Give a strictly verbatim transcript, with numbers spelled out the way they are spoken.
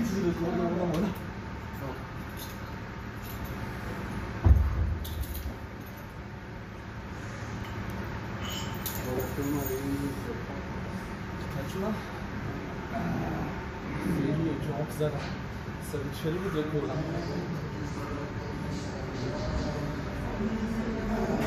直的说那么那么的。Kaçma. Geliyor çok zaten. Sarıçları mı döküyorlar?